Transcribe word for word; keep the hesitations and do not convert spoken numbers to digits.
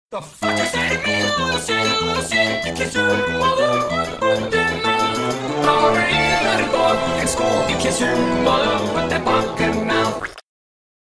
The fuck is that me? Losing, losing, you kiss your mother, put them out. Already let it go in school, you kiss your mother with that pocket mouth.